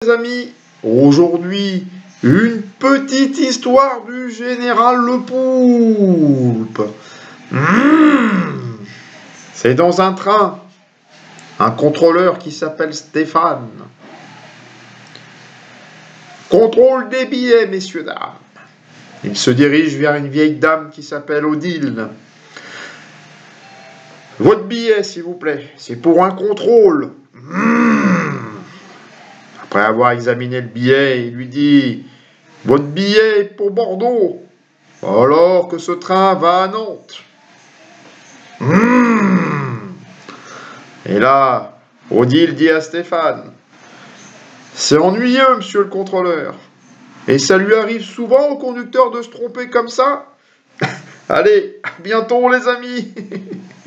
les amis, aujourd'hui, une petite histoire du général Le Poulpe. C'est dans un train, un contrôleur qui s'appelle Stéphane. Contrôle des billets, messieurs, dames. Il se dirige vers une vieille dame qui s'appelle Odile. Votre billet, s'il vous plaît, c'est pour un contrôle. Après avoir examiné le billet, il lui dit « Votre billet est pour Bordeaux, alors que ce train va à Nantes. » Et là, Odile dit à Stéphane « C'est ennuyeux, monsieur le contrôleur. Et ça lui arrive souvent au conducteur de se tromper comme ça. Allez, à bientôt les amis. »